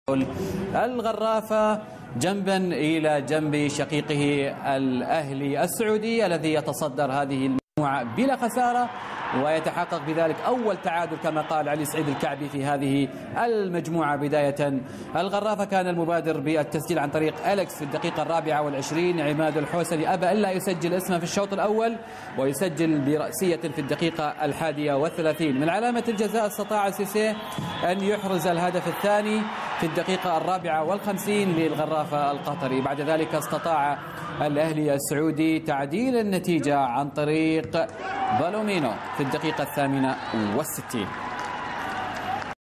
الغرافة جنبا إلى جنب شقيقه الأهلي السعودي الذي يتصدر هذه المجموعة بلا خسارة، ويتحقق بذلك أول تعادل كما قال علي سعيد الكعبي في هذه المجموعة. بداية الغرافة كان المبادر بالتسجيل عن طريق أليكس في الدقيقة 24. عماد الحوسني أبى إلا يسجل اسمه في الشوط الأول ويسجل برأسية في الدقيقة 31. من علامة الجزاء استطاع سيسي أن يحرز الهدف الثاني في الدقيقة 54 للغرافة القطري. بعد ذلك استطاع الأهلي السعودي تعديل النتيجة عن طريق بالومينو في الدقيقة 68.